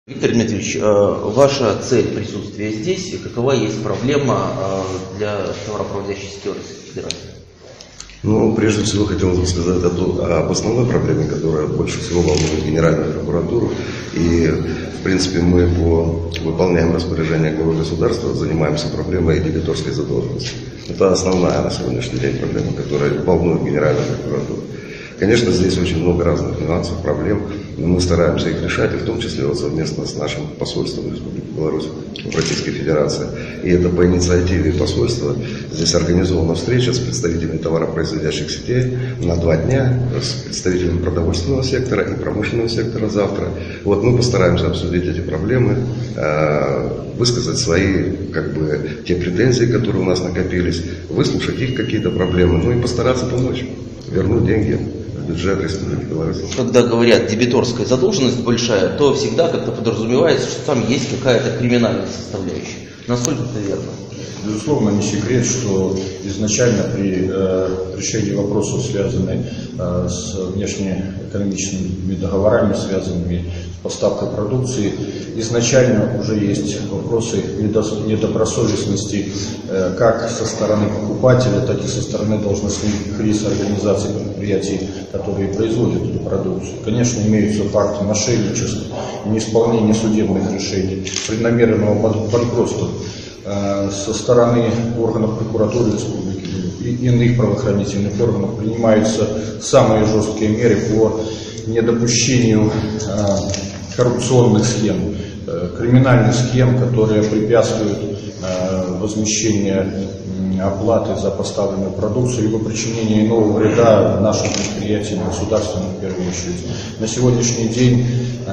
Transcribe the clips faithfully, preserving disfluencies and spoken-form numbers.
Виктор Дмитриевич, ваша цель присутствия здесь и какова есть проблема для товаропроводящей сети Российской Федерации? Ну, прежде всего, хотел бы сказать об основной проблеме, которая больше всего волнует Генеральную прокуратуру. И, в принципе, мы по, выполняем распоряжение главы государства, занимаемся проблемой дебиторской задолженности. Это основная на сегодняшний день проблема, которая волнует Генеральную прокуратуру. Конечно, здесь очень много разных нюансов, проблем, но мы стараемся их решать, и в том числе вот совместно с нашим посольством Республики Беларусь в Российской Федерации. И это по инициативе посольства. Здесь организована встреча с представителями товаропроизводящих сетей на два дня, с представителями продовольственного сектора и промышленного сектора завтра. Вот мы постараемся обсудить эти проблемы, высказать свои, как бы, те претензии, которые у нас накопились, выслушать их какие-то проблемы, ну и постараться помочь, вернуть деньги в бюджет Республики Беларусь. Когда говорят дебиторская задолженность большая, то всегда как-то подразумевается, что там есть какая-то криминальная составляющая. Насколько это верно? Безусловно, не секрет, что изначально при э, решении вопросов, связанных э, с внешнеэкономическими договорами, связанными с поставкой продукции, изначально уже есть вопросы недобросовестности э, как со стороны покупателя, так и со стороны должностных лиц, организаций, предприятий, которые производят эту продукцию. Конечно, имеются факты мошенничества, неисполнения судебных решений, преднамеренного банкротства со стороны органов прокуратуры республики и иных правоохранительных органов. Принимаются самые жесткие меры по недопущению коррупционных схем, криминальных схем, которые препятствуют возмещению оплаты за поставленную продукцию, либо причинение иного вреда нашим предприятиям, государственным в первую очередь. На сегодняшний день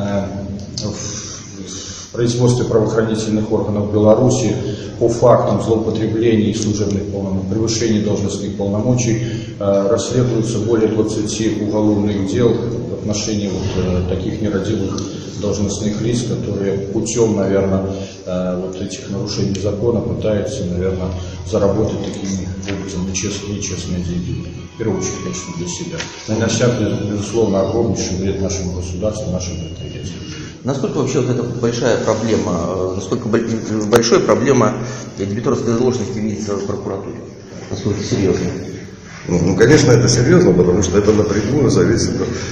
в производстве правоохранительных органов Беларуси по фактам злоупотреблений служебных полномочий, превышения должностных полномочий э, расследуются более двадцати уголовных дел в отношении вот, э, таких нерадивых должностных лиц, которые путем, наверное, э, вот этих нарушений закона пытаются, наверное, заработать таким образом нечестные, нечестные деньги. В первую очередь, конечно, для себя. Нанося, безусловно, огромнейший вред нашему государству, нашим предприятиям. Насколько вообще вот эта большая проблема, насколько большая проблема дебиторской задолженности видится в прокуратуре? Насколько серьезно? Ну, ну, конечно, это серьезно, потому что это напрямую зависит,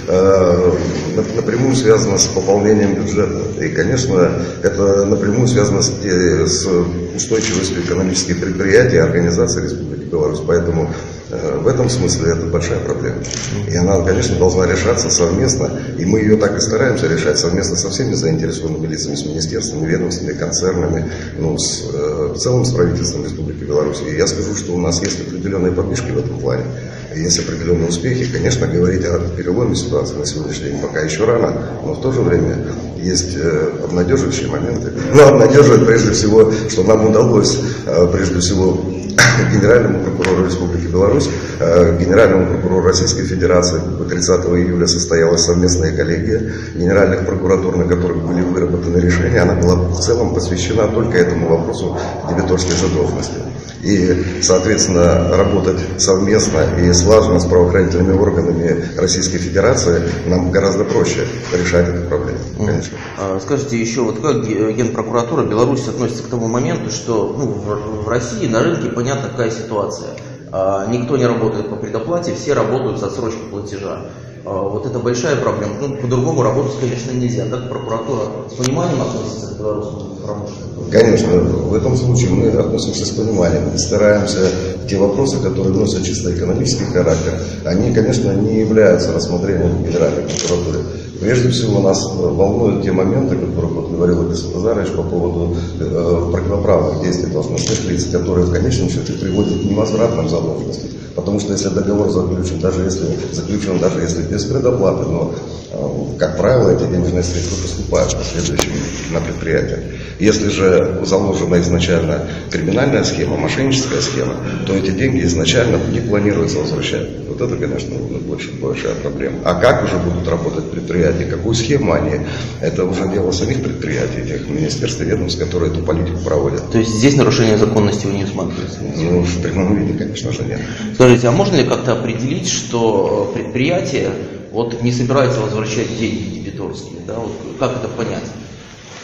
э, напрямую связано с пополнением бюджета. И, конечно, это напрямую связано с, с устойчивостью экономических предприятий и организаций Республики Беларусь. Поэтому э, в этом смысле это большая проблема. И она, конечно, должна решаться совместно. И мы ее так и стараемся решать совместно со всеми заинтересованными лицами, с министерствами, ведомствами, концернами, ну, с, э, в целом с правительством Республики Беларусь. И я скажу, что у нас есть определенные подвижки в этом плане. Есть определенные успехи. Конечно, говорить о переломе ситуации на сегодняшний день пока еще рано, но в то же время есть э, обнадеживающие моменты. Но обнадеживает прежде всего, что нам удалось, э, прежде всего, Генеральному прокурору Республики Беларусь, э, Генеральному прокурору Российской Федерации тридцатого июля состоялась совместная коллегия генеральных прокуратур, на которых были выработаны решения. Она была в целом посвящена только этому вопросу дебиторской задолженности. И, соответственно, работать совместно и слаженно с правоохранительными органами Российской Федерации нам гораздо проще решать эту проблему. Конечно. Скажите еще, вот как Генпрокуратура Беларуси относится к тому моменту, что ну, в России на рынке понятна какая ситуация. Никто не работает по предоплате, все работают с отсрочкой платежа. Вот это большая проблема. Ну, по-другому работать, конечно, нельзя. Как прокуратура с пониманием относится к белорусскому промышленнику? Конечно, в этом случае мы относимся с пониманием и стараемся те вопросы, которые носят чисто экономический характер, они, конечно, не являются рассмотрением Генеральной прокуратуры. Прежде всего нас волнуют те моменты, о которых вот говорил Александр Назарович по поводу э, противоправных действий должностных лиц, которые в конечном счете приводят к невозвратным задолженностям. Потому что если договор заключен, даже если заключен, даже если без предоплаты, но, э, как правило, эти денежные средства поступают в последующем на предприятие. Если же заложена изначально криминальная схема, мошенническая схема, то эти деньги изначально не планируется возвращать. Вот это, конечно, больше, большая проблема. А как уже будут работать предприятия, какую схему они, это уже дело самих предприятий, тех министерств и ведомств, которые эту политику проводят. То есть здесь нарушение законности вы не усматриваете? Ну, в прямом виде, конечно же, нет. Скажите, а можно ли как-то определить, что предприятие вот, не собирается возвращать деньги дебиторские? Да? Вот, как это понять?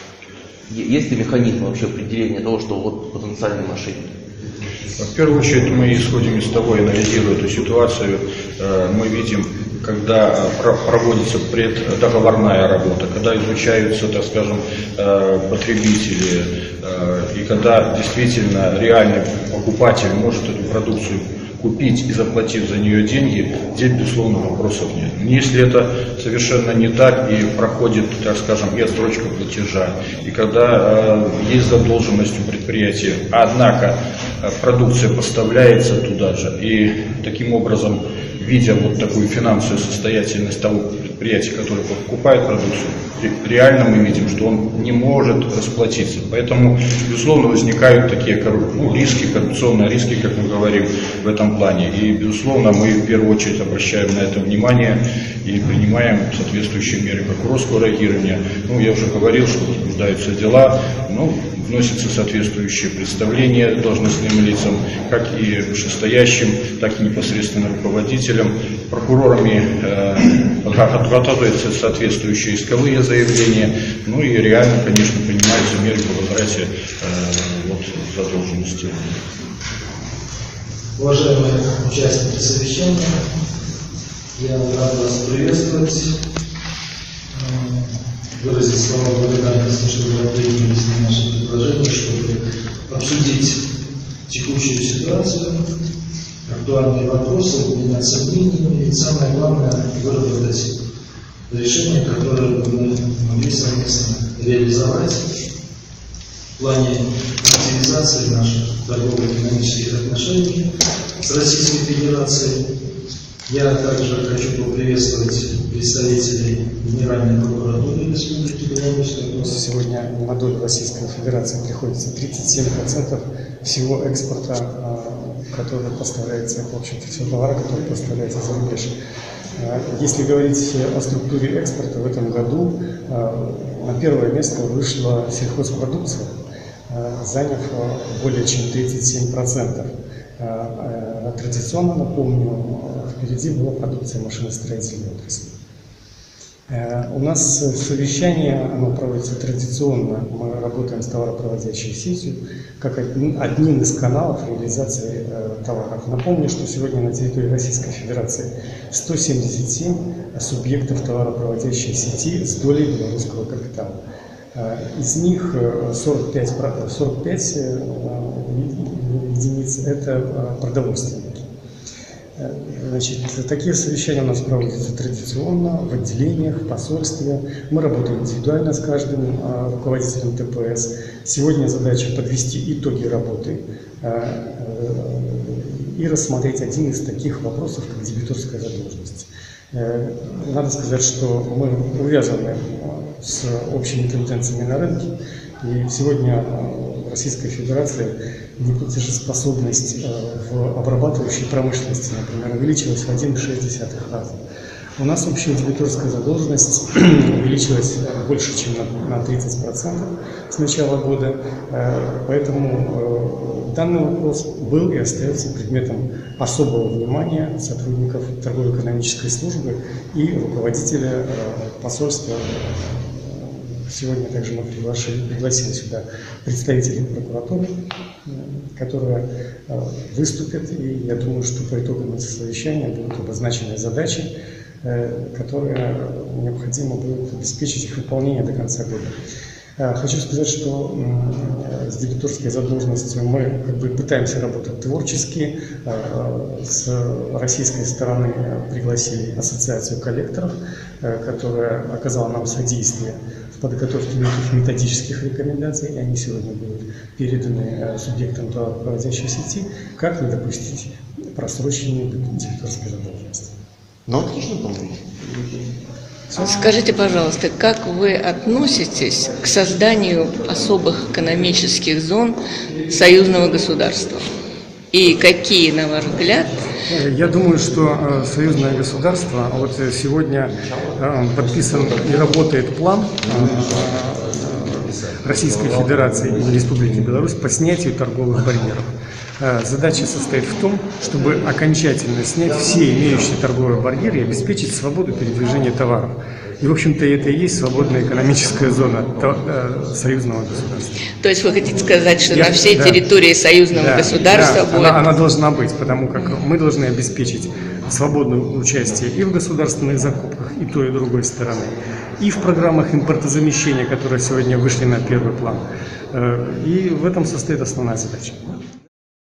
Есть ли механизм вообще определения того, что вот потенциальные мошенники? В первую очередь мы исходим из того, анализируя эту ситуацию, мы видим, когда проводится преддоговорная работа, когда изучаются, так скажем, потребители, и когда действительно реальный покупатель может эту продукцию купить и заплатив за нее деньги, здесь, безусловно, вопросов нет. Если это совершенно не так и проходит, так скажем, и отсрочка платежа, и когда э, есть задолженность у предприятия, однако э, продукция поставляется туда же, и таким образом, видя вот такую финансовую состоятельность того предприятия, которое покупает продукцию, реально мы видим, что он не может расплатиться. Поэтому, безусловно, возникают такие ну, риски, коррупционные риски, как мы говорим, в этом плане. И, безусловно, мы в первую очередь обращаем на это внимание и принимаем соответствующие меры прокурорского реагирования. Ну, я уже говорил, что возбуждаются дела, ну, вносятся соответствующие представления должностным лицам, как и вышестоящим, так и непосредственно руководителям. Прокурорами э, подготавливаются соответствующие исковые заявления, ну и реально, конечно, принимаются меры по возврате э, вот, задолженности. Уважаемые участники совещания, я рад вас приветствовать, выразить слова благодарности, что вы ответились на наши предложения, чтобы обсудить текущую ситуацию, актуальные вопросы, обменяться мнениями и, самое главное, выработать решение, которое мы могли совместно реализовать в плане активизации наших торгово-экономических отношений с Российской Федерацией. Я также хочу поприветствовать представителей Генеральной прокуратуры Республики Беларусь. Сегодня на долю Российской Федерации приходится тридцать семь процентов всего экспорта, который поставляется, в общем-то, все товары, которые поставляются за рубеж. Если говорить о структуре экспорта, в этом году на первое место вышла сельхозпродукция, заняв более чем тридцать семь процентов. Традиционно, напомню, впереди была продукция машиностроительной отрасли. У нас совещание, оно проводится традиционно, мы работаем с товаропроводящей сетью, как одним из каналов реализации товаров. Напомню, что сегодня на территории Российской Федерации сто семьдесят семь субъектов товаропроводящей сети с долей белорусского капитала. Из них сорок пять, сорок пять единиц – это продовольственники. Значит, такие совещания у нас проводятся традиционно в отделениях, в посольстве. Мы работаем индивидуально с каждым э, руководителем Тэ Пэ Эс. Сегодня задача подвести итоги работы э, э, и рассмотреть один из таких вопросов, как дебиторская задолженность. Э, надо сказать, что мы увязаны с общими тенденциями на рынке. И сегодня в Российской Федерации неплатежеспособность в обрабатывающей промышленности, например, увеличилась в один целых шесть десятых раза. У нас общая дебиторская задолженность увеличилась больше, чем на тридцать процентов с начала года. Поэтому данный вопрос был и остается предметом особого внимания сотрудников торгово-экономической службы и руководителя посольства. Сегодня также мы пригласили, пригласили сюда представителей прокуратуры, которые выступят, и я думаю, что по итогам этого совещания будут обозначены задачи, которые необходимо будет обеспечить их выполнение до конца года. Хочу сказать, что с дебиторской задолженностью мы как бы пытаемся работать творчески. С российской стороны пригласили ассоциацию коллекторов, которая оказала нам содействие в подготовке неких методических рекомендаций, и они сегодня будут переданы субъектам товаропроводящей сети, как не допустить просроченной дебиторской задолженности. Ну, отлично, по-моему. Скажите, пожалуйста, как вы относитесь к созданию особых экономических зон союзного государства? И какие, на ваш взгляд? Я думаю, что союзное государство, вот сегодня подписан и работает план Российской Федерации и Республики Беларусь по снятию торговых барьеров. Задача состоит в том, чтобы окончательно снять все имеющие торговые барьеры и обеспечить свободу передвижения товаров. И, в общем-то, это и есть свободная экономическая зона союзного государства. То есть вы хотите сказать, что Я, на всей да, территории союзного да, государства да, будет... Она, она должна быть, потому как мы должны обеспечить свободное участие и в государственных закупках, и той, и другой стороны, и в программах импортозамещения, которые сегодня вышли на первый план. И в этом состоит основная задача.